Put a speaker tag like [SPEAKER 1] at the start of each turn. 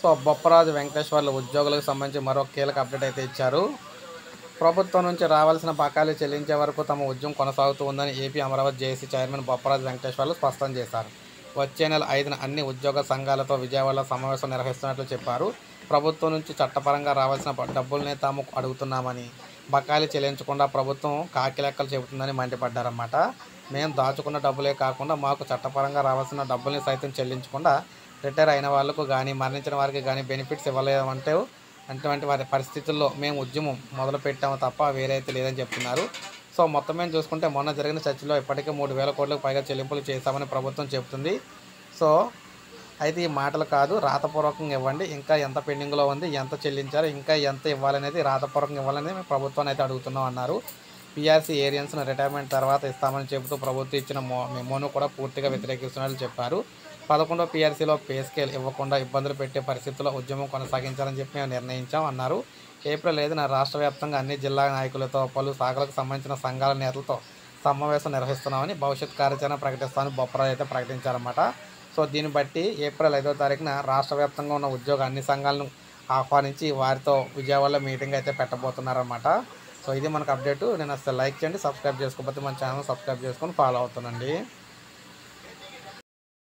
[SPEAKER 1] So Bopparaju Venkateswarlu ఉద్యోగులకు సంబంధించి మరో కీలక అప్డేట్ అయితే ఇచ్చారు. ప్రభుత్వం నుంచి రావాల్సిన బకాయిలు చెల్లించే వరకు తమ ఉద్యమం కొనసాగుతూ ఉందని AP Amaravati JAC chairman Bopparaju Venkateswarlu స్పష్టం చేశారు. వచ్చే నెల 5న అన్ని ఉద్యోగ సంఘాలతో విజయవాడలో సమావేశం నిర్వహిస్తున్నట్లు చెప్పారు. ప్రభుత్వం నుంచి చట్టపరంగా రావాల్సిన డబ్బులనే తాము అడుగుతున్నామని, బకాయిలు చెల్లించకుండా ప్రభుత్వం కాకిలెక్కలు చెబుతుందని మండిపడ్డారన్నమాట. మేము దాచుకున్న డబ్బులే కాకుండా మాకు చట్టపరంగా రావాల్సిన డబ్బుల్ని సైతం చెల్లించకుండా రిటైర్ అయిన వాళ్లకు కానీ, మరణించిన వారికి కానీ బెనిఫిట్స్ ఇవ్వలేమంటే అటువంటి వారి పరిస్థితుల్లో మేము ఉద్యమం మొదలుపెట్టాము తప్ప వేరే అయితే లేదని చెప్తున్నారు. సో మొత్తం మేము చూసుకుంటే మొన్న జరిగిన చర్చలో ఇప్పటికే 3,000 కోట్లకు పైగా చెల్లింపులు చేశామని ప్రభుత్వం చెబుతుంది. సో అయితే ఈ మాటలు కాదు, రాతపూర్వకంగా ఇవ్వండి. ఇంకా ఎంత పెండింగ్లో ఉంది, ఎంత చెల్లించారు, ఇంకా ఎంత ఇవ్వాలనేది రాతపూర్వకంగా ఇవ్వాలనేది మేము ప్రభుత్వాన్ని అయితే అడుగుతున్నాం అన్నారు. పీఆర్సీ ఏరియన్స్ను రిటైర్మెంట్ తర్వాత ఇస్తామని చెబుతూ ప్రభుత్వం ఇచ్చిన మెమోను కూడా పూర్తిగా వ్యతిరేకిస్తున్నట్లు చెప్పారు. 11వ పీఆర్సీలో పే స్కేల్ ఇవ్వకుండా ఇబ్బందులు పెట్టే పరిస్థితుల్లో ఉద్యమం కొనసాగించాలని చెప్పి మేము నిర్ణయించాం అన్నారు. ఏప్రిల్ 5న రాష్ట్ర వ్యాప్తంగా అన్ని జిల్లా నాయకులతో, పలు శాఖలకు సంబంధించిన సంఘాల నేతలతో సమావేశం నిర్వహిస్తున్నామని, భవిష్యత్ కార్యాచరణ ప్రకటిస్తామని బొప్పరాజు అయితే ప్రకటించారన్నమాట. సో దీన్ని బట్టి ఏప్రిల్ 5వ తారీఖున రాష్ట్ర వ్యాప్తంగా ఉన్న ఉద్యోగ అన్ని సంఘాలను ఆహ్వానించి వారితో విజయవాడలో మీటింగ్ అయితే పెట్టబోతున్నారన్నమాట. సో ఇది మనకు అప్డేటు. నేను అసలు లైక్ చేయండి, సబ్స్క్రైబ్ చేసుకోకపోతే మన ఛానల్ సబ్స్క్రైబ్ చేసుకొని ఫాలో అవుతానండి.